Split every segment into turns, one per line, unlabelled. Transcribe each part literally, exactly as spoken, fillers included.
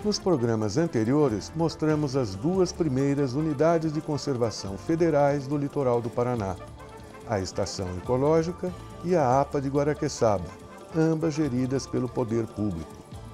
Nos programas anteriores, mostramos as duas primeiras unidades de conservação federais do litoral do Paraná, a Estação Ecológica e a APA de Guaraqueçaba, ambas geridas pelo poder público.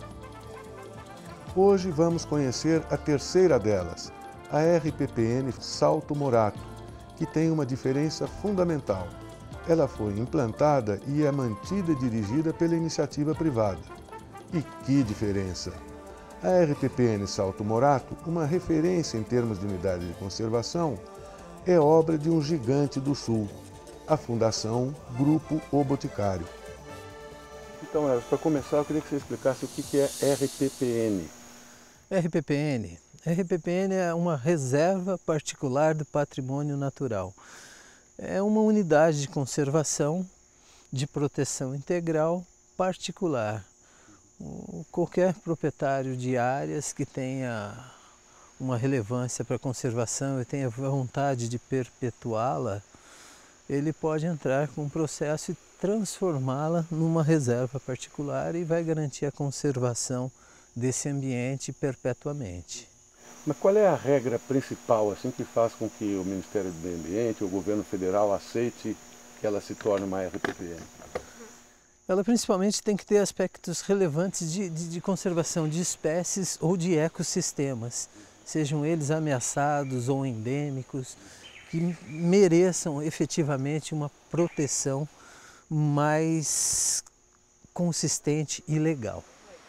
Hoje vamos conhecer a terceira delas, a R P P N Salto Morato, que tem uma diferença fundamental. Ela foi implantada e é mantida e dirigida pela iniciativa privada. E que diferença! A R P P N Salto Morato, uma referência em termos de unidade de conservação, é obra de um gigante do Sul, a Fundação Grupo O Boticário. Então, Eros, para começar, eu queria que você explicasse o que é R P P N.
R P P N. R P P N é uma reserva particular do patrimônio natural. É uma unidade de conservação, de proteção integral particular. Qualquer proprietário de áreas que tenha uma relevância para a conservação e tenha vontade de perpetuá-la, ele pode entrar com um processo e transformá-la numa reserva particular e vai garantir a conservação desse ambiente perpetuamente.
Mas qual é a regra principal assim, que faz com que o Ministério do Meio Ambiente, o governo federal, aceite que ela se torne uma R P P N?
Ela principalmente tem que ter aspectos relevantes de, de, de conservação de espécies ou de ecossistemas, sejam eles ameaçados ou endêmicos, que mereçam efetivamente uma proteção mais consistente e legal.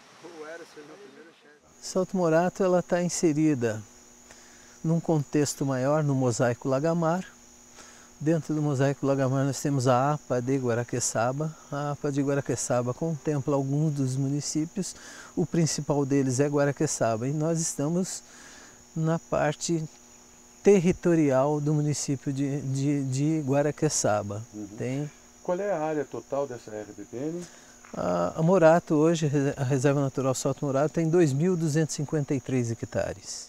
Salto Morato ela está inserida num contexto maior, no Mosaico Lagamar. Dentro do Mosaico Lagamar nós temos a APA de Guaraqueçaba. A APA de Guaraqueçaba contempla alguns dos municípios, o principal deles é Guaraqueçaba, e nós estamos na parte territorial do município de, de, de Guaraqueçaba.
Uhum.
Tem...
Qual é a área total dessa R P P N?
A, a Morato hoje, a Reserva Natural Salto Morato tem dois mil duzentos e cinquenta e três hectares.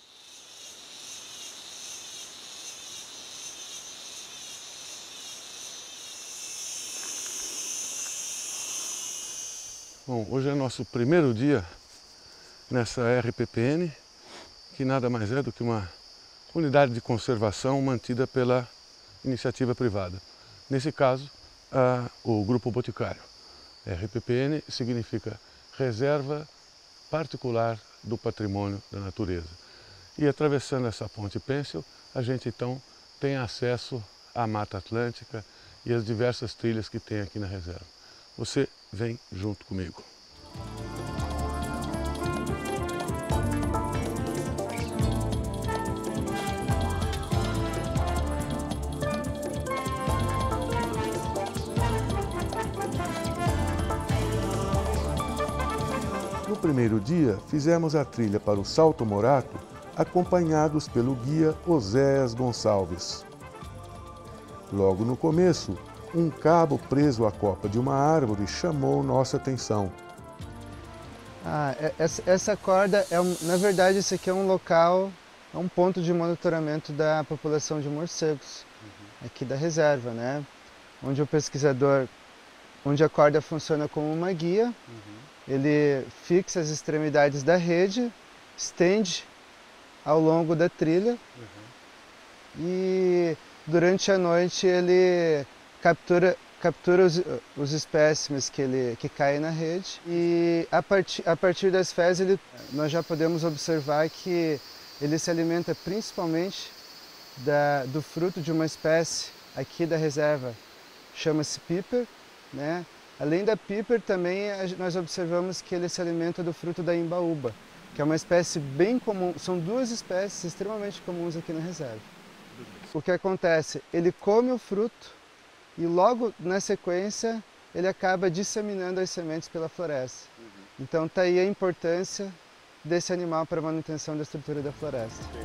Bom, hoje é nosso primeiro dia nessa R P P N, que nada mais é do que uma unidade de conservação mantida pela iniciativa privada. Nesse caso, a, o Grupo Boticário. R P P N significa Reserva Particular do Patrimônio da Natureza. E atravessando essa ponte pêncil, a gente então tem acesso à Mata Atlântica e às diversas trilhas que tem aqui na reserva. Você vem junto comigo. No primeiro dia, fizemos a trilha para o Salto Morato, acompanhados pelo guia Oséias Gonçalves. Logo no começo, um cabo preso à copa de uma árvore chamou nossa atenção.
Ah, essa, essa corda, é um, na verdade, esse aqui é um local, é um ponto de monitoramento da população de morcegos, uhum. aqui da reserva, né? Onde o pesquisador, onde a corda funciona como uma guia, uhum. ele fixa as extremidades da rede, estende ao longo da trilha uhum. e durante a noite ele captura, captura os, os espécimes que, ele, que caem na rede e a, part, a partir das fezes ele, nós já podemos observar que ele se alimenta principalmente da, do fruto de uma espécie aqui da reserva, chama-se piper, né? Além da piper também nós observamos que ele se alimenta do fruto da imbaúba, que é uma espécie bem comum, são duas espécies extremamente comuns aqui na reserva. O que acontece? Ele come o fruto e logo na sequência ele acaba disseminando as sementes pela floresta. Uhum. Então está aí a importância desse animal para a manutenção da estrutura da floresta. Okay.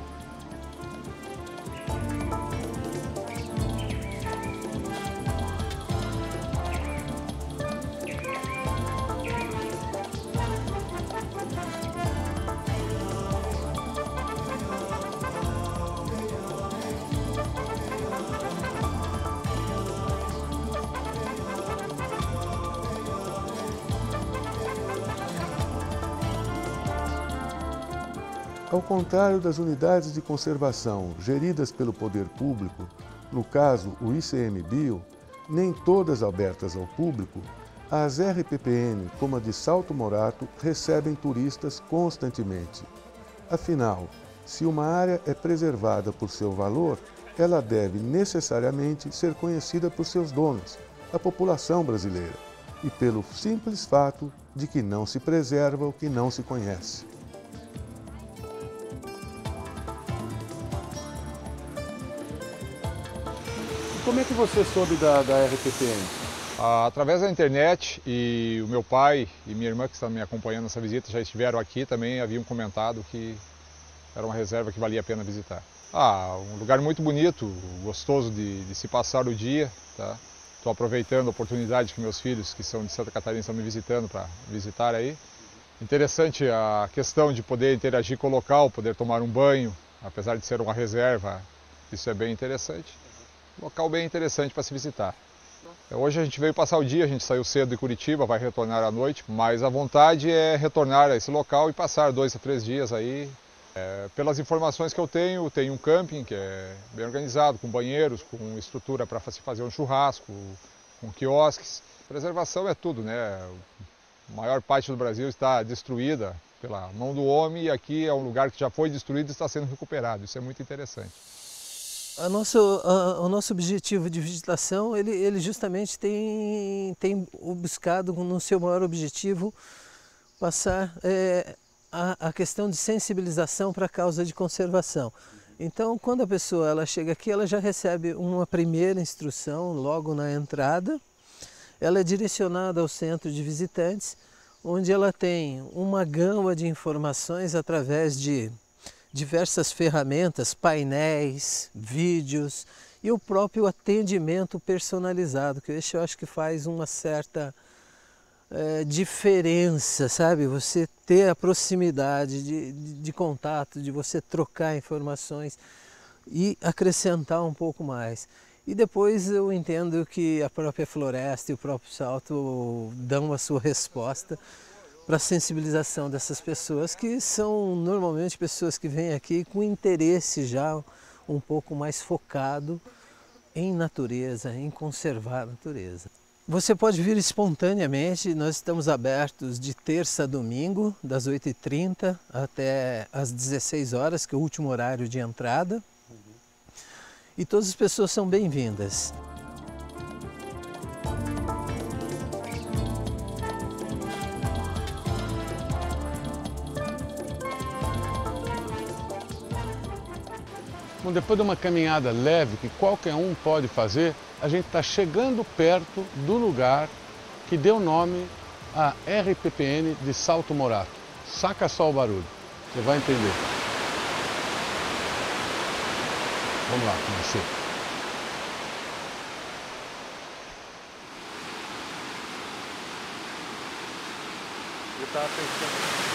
Ao contrário das unidades de conservação geridas pelo poder público, no caso o I C M Bio, nem todas abertas ao público, as R P P N, como a de Salto Morato, recebem turistas constantemente. Afinal, se uma área é preservada por seu valor, ela deve necessariamente ser conhecida por seus donos, a população brasileira, e pelo simples fato de que não se preserva o que não se conhece. Como é que você soube da, da R P P N?
Através da internet, e o meu pai e minha irmã que estão me acompanhando nessa visita já estiveram aqui, também haviam comentado que era uma reserva que valia a pena visitar. Ah, um lugar muito bonito, gostoso de, de se passar o dia, tá? Estou aproveitando a oportunidade que meus filhos, que são de Santa Catarina, estão me visitando para visitar aí. Interessante a questão de poder interagir com o local, poder tomar um banho, apesar de ser uma reserva, isso é bem interessante. Um local bem interessante para se visitar. Hoje a gente veio passar o dia, a gente saiu cedo de Curitiba, vai retornar à noite, mas a vontade é retornar a esse local e passar dois a três dias aí. É, pelas informações que eu tenho, tem um camping que é bem organizado, com banheiros, com estrutura para se fazer um churrasco, com quiosques. Preservação é tudo, né? A maior parte do Brasil está destruída pela mão do homem e aqui é um lugar que já foi destruído e está sendo recuperado. Isso é muito interessante.
A nosso, a, o nosso objetivo de visitação, ele, ele justamente tem, tem buscado no seu maior objetivo passar é, a, a questão de sensibilização para a causa de conservação. Então, quando a pessoa ela chega aqui, ela já recebe uma primeira instrução logo na entrada. Ela é direcionada ao centro de visitantes, onde ela tem uma gama de informações através de diversas ferramentas, painéis, vídeos e o próprio atendimento personalizado, que eu acho que faz uma certa é, diferença, sabe? Você ter a proximidade de, de, de contato, de você trocar informações e acrescentar um pouco mais. E depois eu entendo que a própria floresta e o próprio Salto dão a sua resposta para a sensibilização dessas pessoas, que são normalmente pessoas que vêm aqui com interesse já um pouco mais focado em natureza, em conservar a natureza. Você pode vir espontaneamente, nós estamos abertos de terça a domingo, das oito e trinta até às dezesseis horas, que é o último horário de entrada. Uhum. E todas as pessoas são bem-vindas.
Bom, depois de uma caminhada leve que qualquer um pode fazer, a gente está chegando perto do lugar que deu nome à R P P N de Salto Morato. Saca só o barulho, você vai entender. Vamos lá, conhecer.
Eu estava pensando...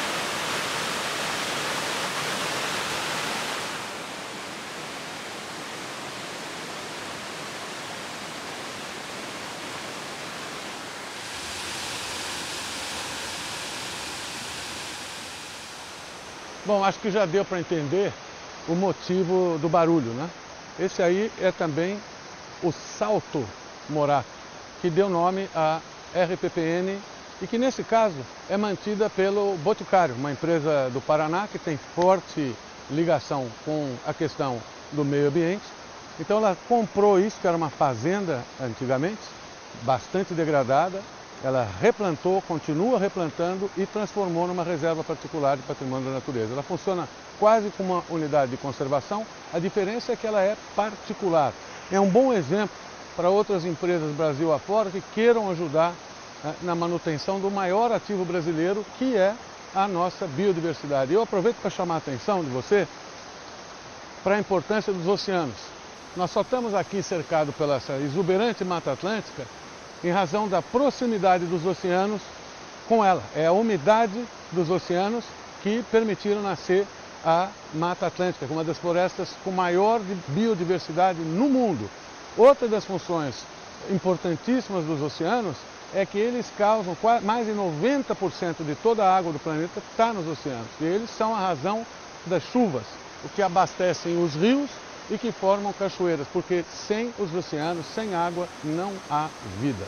Bom, acho que já deu para entender o motivo do barulho, né? Esse aí é também o Salto Morato, que deu nome à R P P N e que nesse caso é mantida pelo Boticário, uma empresa do Paraná que tem forte ligação com a questão do meio ambiente. Então ela comprou isso, que era uma fazenda antigamente, bastante degradada. Ela replantou, continua replantando e transformou numa reserva particular de patrimônio da natureza. Ela funciona quase como uma unidade de conservação, a diferença é que ela é particular. É um bom exemplo para outras empresas Brasil afora que queiram ajudar né, na manutenção do maior ativo brasileiro, que é a nossa biodiversidade. Eu aproveito para chamar a atenção de você para a importância dos oceanos. Nós só estamos aqui cercados pela essa exuberante Mata Atlântica em razão da proximidade dos oceanos com ela. É a umidade dos oceanos que permitiram nascer a Mata Atlântica, uma das florestas com maior biodiversidade no mundo. Outra das funções importantíssimas dos oceanos é que eles causam mais de noventa por cento de toda a água do planeta está nos oceanos. E eles são a razão das chuvas, o que abastecem os rios e que formam cachoeiras, porque sem os oceanos, sem água, não há vida.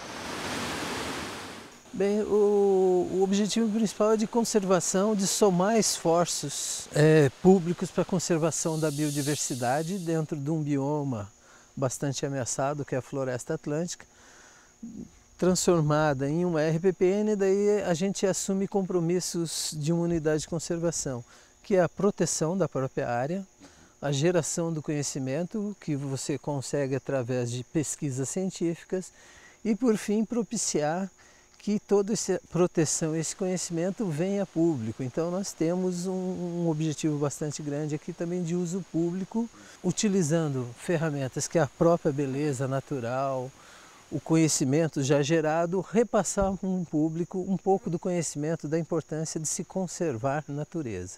Bem, o, o objetivo principal é de conservação, de somar esforços é, públicos para a conservação da biodiversidade dentro de um bioma bastante ameaçado, que é a Floresta Atlântica, transformada em uma R P P N, daí a gente assume compromissos de uma unidade de conservação, que é a proteção da própria área, a geração do conhecimento, que você consegue através de pesquisas científicas, e por fim propiciar que toda essa proteção, esse conhecimento venha a público. Então nós temos um, um objetivo bastante grande aqui também de uso público, utilizando ferramentas que é a própria beleza natural, o conhecimento já gerado, repassar para um público um pouco do conhecimento da importância de se conservar a natureza.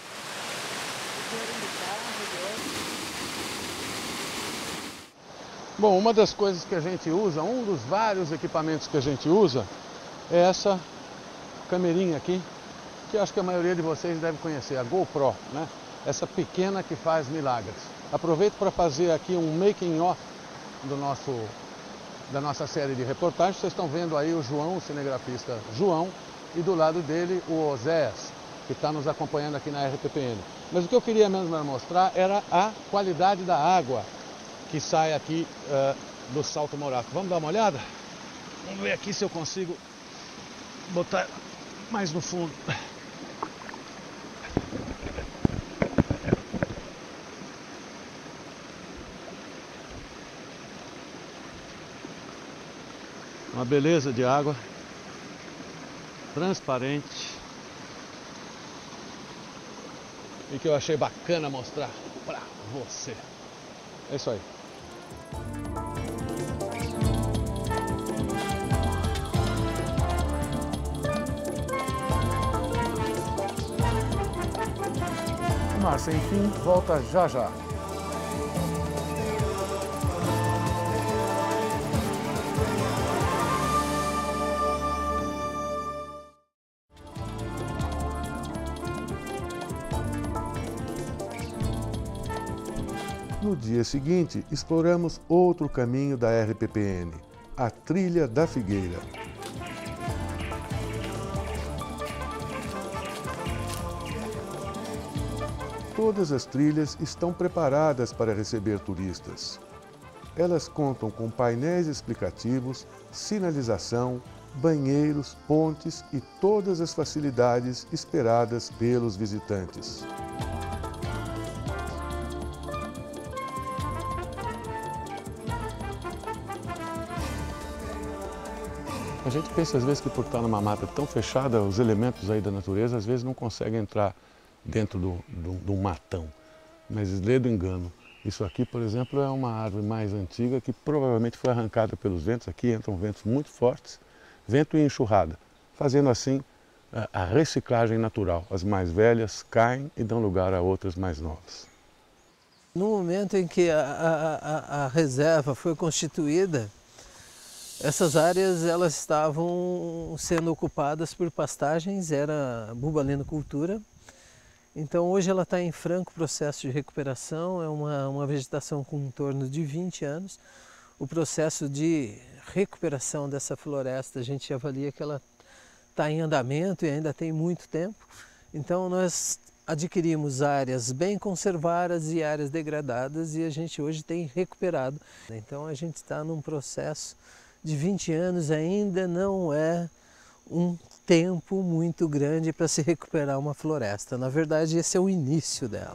Bom, uma das coisas que a gente usa, um dos vários equipamentos que a gente usa, é essa camerinha aqui, que acho que a maioria de vocês deve conhecer, a GoPro, né? Essa pequena que faz milagres. Aproveito para fazer aqui um making of do nosso, da nossa série de reportagens. Vocês estão vendo aí o João, o cinegrafista João, e do lado dele o Oséias, que está nos acompanhando aqui na R P P N. Mas o que eu queria mesmo mostrar era a qualidade da água que sai aqui uh, do Salto Morato. Vamos dar uma olhada? Vamos ver aqui se eu consigo botar mais no fundo. Uma beleza de água, transparente, e que eu achei bacana mostrar para você. É isso aí. Mar Sem Fim volta já já. No dia seguinte, exploramos outro caminho da R P P N, a Trilha da Figueira. Todas as trilhas estão preparadas para receber turistas. Elas contam com painéis explicativos, sinalização, banheiros, pontes e todas as facilidades esperadas pelos visitantes. A gente pensa às vezes que por estar numa mata tão fechada, os elementos aí da natureza às vezes não conseguem entrar dentro do, do, do matão, mas lê do engano. Isso aqui, por exemplo, é uma árvore mais antiga que provavelmente foi arrancada pelos ventos. Aqui entram ventos muito fortes, vento e enxurrada, fazendo assim a, a reciclagem natural. As mais velhas caem e dão lugar a outras mais novas.
No momento em que a, a, a, a reserva foi constituída, essas áreas elas estavam sendo ocupadas por pastagens, era bubalinocultura. Então hoje ela está em franco processo de recuperação, é uma, uma vegetação com em torno de vinte anos. O processo de recuperação dessa floresta, a gente avalia que ela está em andamento e ainda tem muito tempo. Então nós adquirimos áreas bem conservadas e áreas degradadas e a gente hoje tem recuperado. Então a gente está num processo de vinte anos, ainda não é um tempo muito grande para se recuperar uma floresta. Na verdade, esse é o início dela.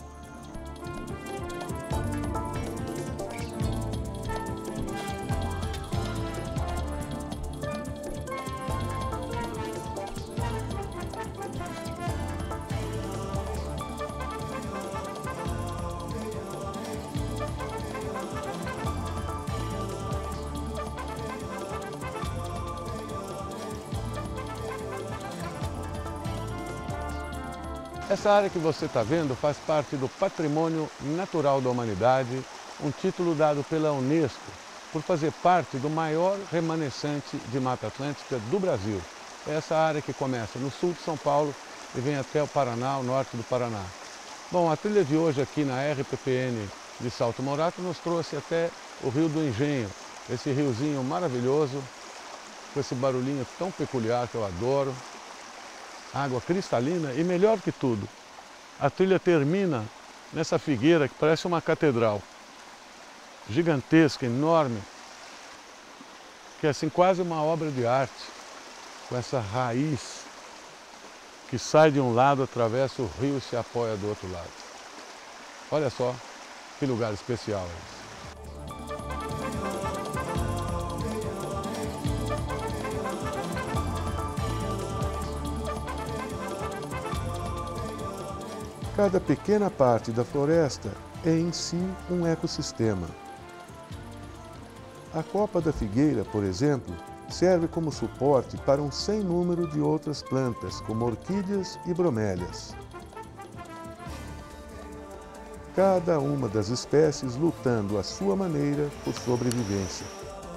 Essa área que você está vendo faz parte do Patrimônio Natural da Humanidade, um título dado pela Unesco por fazer parte do maior remanescente de Mata Atlântica do Brasil. É essa área que começa no sul de São Paulo e vem até o Paraná, o norte do Paraná. Bom, a trilha de hoje aqui na R P P N de Salto Morato nos trouxe até o Rio do Engenho, esse riozinho maravilhoso, com esse barulhinho tão peculiar que eu adoro, água cristalina e melhor que tudo, a trilha termina nessa figueira que parece uma catedral, gigantesca, enorme, que é assim quase uma obra de arte, com essa raiz que sai de um lado, atravessa o rio e se apoia do outro lado. Olha só que lugar especial esse. Cada pequena parte da floresta é em si um ecossistema. A copa da figueira, por exemplo, serve como suporte para um sem número de outras plantas, como orquídeas e bromélias. Cada uma das espécies lutando à sua maneira por sobrevivência.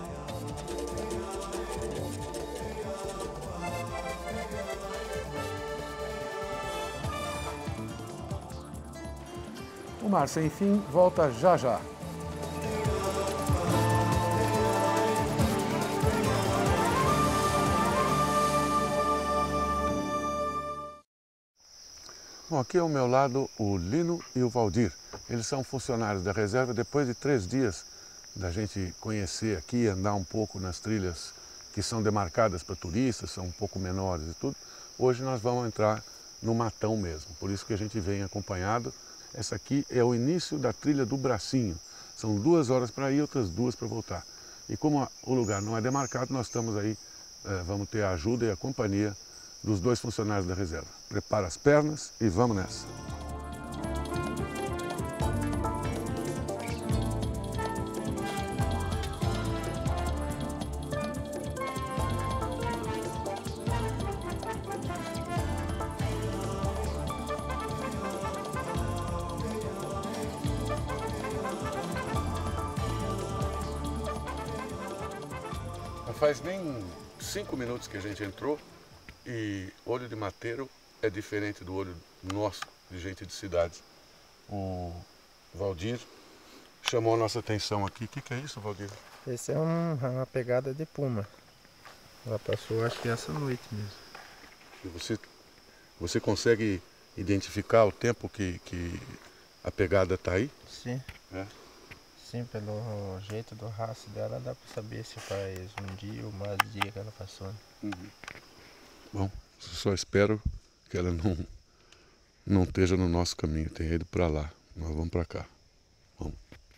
O Mar Sem Fim volta já já. Bom, aqui ao meu lado o Lino e o Valdir. Eles são funcionários da reserva. Depois de três dias da gente conhecer aqui, andar um pouco nas trilhas que são demarcadas para turistas, são um pouco menores e tudo, hoje nós vamos entrar no matão mesmo. Por isso que a gente vem acompanhado. Essa aqui é o início da trilha do Bracinho. São duas horas para ir, outras duas para voltar. E como o lugar não é demarcado, nós estamos aí, vamos ter a ajuda e a companhia dos dois funcionários da reserva. Prepara as pernas e vamos nessa. Não faz nem cinco minutos que a gente entrou. E olho de mateiro é diferente do olho nosso, de gente de cidades. O Valdir chamou a nossa atenção aqui. O que, que é isso, Valdir?
Esse é um, uma pegada de puma. Ela passou, acho que essa noite mesmo.
E você, você consegue identificar o tempo que, que a pegada está aí?
Sim.
É?
Sim, pelo jeito do rastro dela dá para saber se faz um dia ou mais dia que ela passou.
Uhum. Bom, só espero que ela não, não esteja no nosso caminho, tenha ido para lá. Nós vamos para cá. Vamos.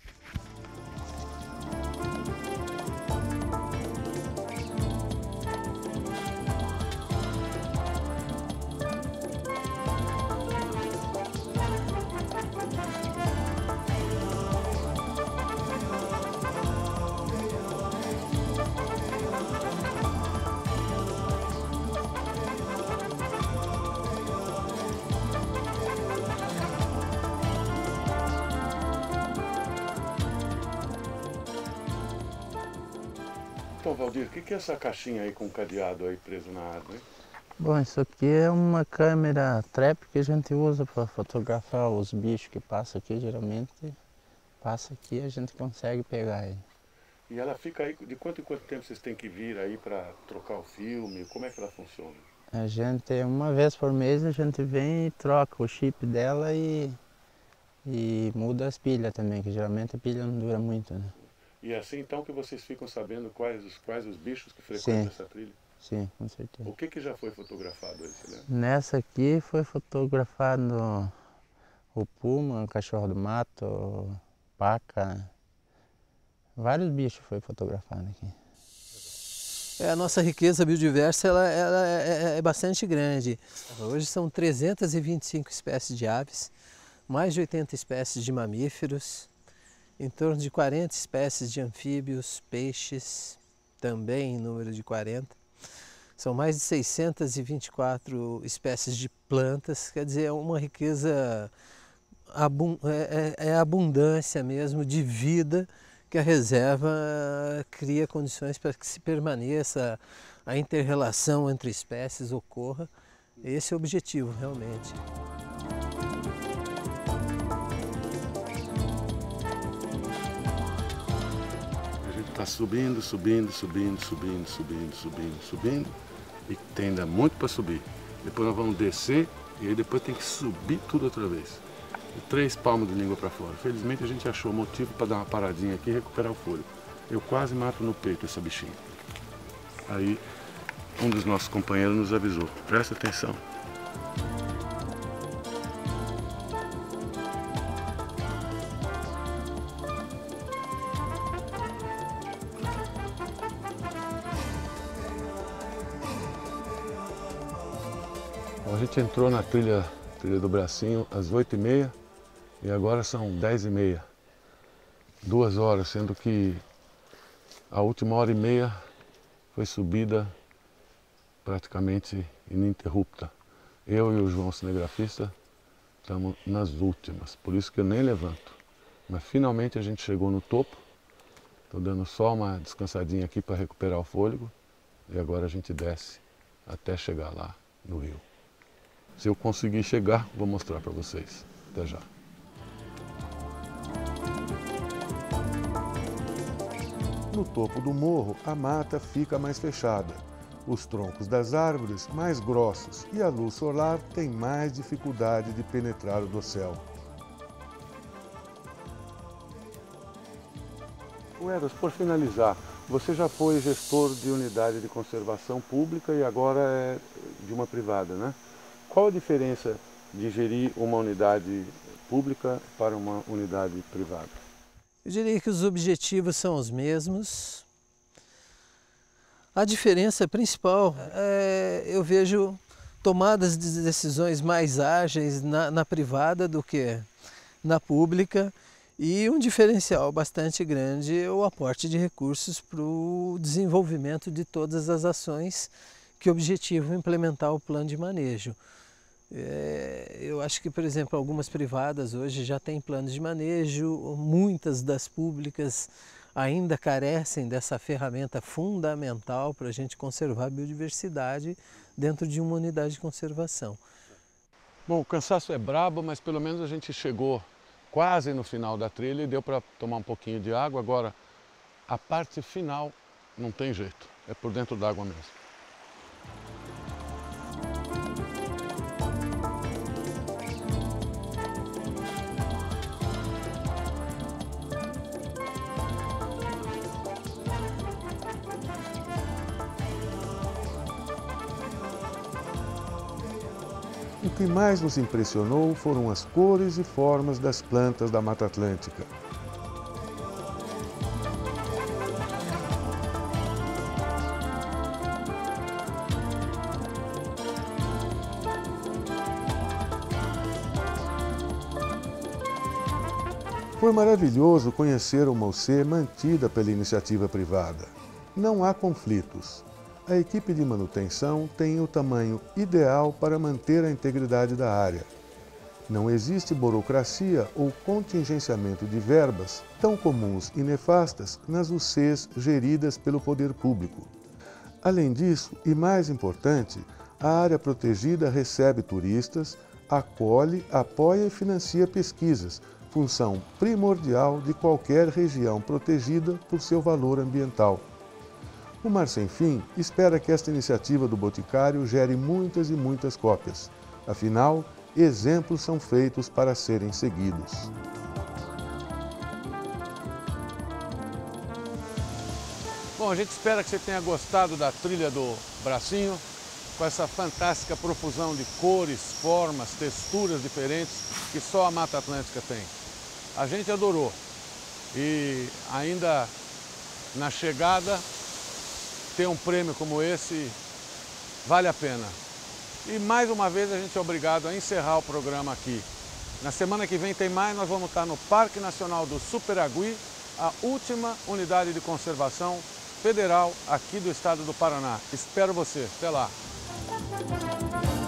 Então, Valdir, o que é essa caixinha aí com um cadeado aí preso na árvore? Hein?
Bom, isso aqui é uma câmera trap que a gente usa para fotografar os bichos que passam aqui, geralmente passa aqui e a gente consegue pegar ele.
E ela fica aí, de quanto em quanto tempo vocês têm que vir aí para trocar o filme? Como é que ela funciona?
A gente, uma vez por mês, a gente vem e troca o chip dela e, e muda as pilhas também, que geralmente a pilha não dura muito, né?
E é assim então que vocês ficam sabendo quais os, quais os bichos que frequentam
Sim.
essa trilha?
Sim, com certeza.
O que, que já foi fotografado aí, você lembra?
Nessa aqui foi fotografado o puma, o cachorro do mato, paca, vários bichos foi fotografado aqui. É, a nossa riqueza biodiversa ela, ela é, é bastante grande. Hoje são trezentas e vinte e cinco espécies de aves, mais de oitenta espécies de mamíferos, em torno de quarenta espécies de anfíbios, peixes, também em número de quarenta. São mais de seiscentas e vinte e quatro espécies de plantas, quer dizer, é uma riqueza, é, é, é abundância mesmo de vida que a reserva cria condições para que se permaneça, a inter-relação entre espécies ocorra Esse é o objetivo, realmente.
A gente está subindo, subindo, subindo, subindo, subindo, subindo, subindo e tem ainda muito para subir. Depois nós vamos descer e aí depois tem que subir tudo outra vez. E três palmos de língua para fora. Felizmente a gente achou motivo para dar uma paradinha aqui e recuperar o fôlego. Eu quase mato no peito essa bichinha. Aí um dos nossos companheiros nos avisou, presta atenção. Então, a gente entrou na trilha, trilha do Bracinho às oito e meia e agora são dez e meia. Duas horas, sendo que a última hora e meia foi subida praticamente ininterrupta. Eu e o João, cinegrafista, estamos nas últimas, por isso que eu nem levanto. Mas finalmente a gente chegou no topo, estou dando só uma descansadinha aqui para recuperar o fôlego e agora a gente desce até chegar lá no rio. Se eu conseguir chegar, vou mostrar para vocês. Até já. No topo do morro, a mata fica mais fechada. Os troncos das árvores mais grossos e a luz solar tem mais dificuldade de penetrar o dossel. O Eros, por finalizar, você já foi gestor de unidade de conservação pública e agora é de uma privada, né? Qual a diferença de gerir uma unidade pública para uma unidade privada?
Eu diria que os objetivos são os mesmos. A diferença principal é, eu vejo tomadas de decisões mais ágeis na, na privada do que na pública e um diferencial bastante grande é o aporte de recursos para o desenvolvimento de todas as ações que objetivam implementar o plano de manejo. É, eu acho que, por exemplo, algumas privadas hoje já têm planos de manejo, muitas das públicas ainda carecem dessa ferramenta fundamental para a gente conservar a biodiversidade dentro de uma unidade de conservação.
Bom, o cansaço é brabo, mas pelo menos a gente chegou quase no final da trilha e deu para tomar um pouquinho de água. Agora, a parte final não tem jeito, é por dentro d'água mesmo. O que mais nos impressionou foram as cores e formas das plantas da Mata Atlântica. Foi maravilhoso conhecer uma U C mantida pela iniciativa privada. Não há conflitos. A equipe de manutenção tem o tamanho ideal para manter a integridade da área. Não existe burocracia ou contingenciamento de verbas tão comuns e nefastas nas U Cs geridas pelo poder público. Além disso, e mais importante, a área protegida recebe turistas, acolhe, apoia e financia pesquisas, função primordial de qualquer região protegida por seu valor ambiental. O Mar Sem Fim espera que esta iniciativa do Boticário gere muitas e muitas cópias. Afinal, exemplos são feitos para serem seguidos. Bom, a gente espera que você tenha gostado da trilha do Bracinho, com essa fantástica profusão de cores, formas, texturas diferentes que só a Mata Atlântica tem. A gente adorou e ainda na chegada ter um prêmio como esse vale a pena. E mais uma vez a gente é obrigado a encerrar o programa aqui. Na semana que vem tem mais, nós vamos estar no Parque Nacional do Superagui, a última unidade de conservação federal aqui do estado do Paraná. Espero você. Até lá.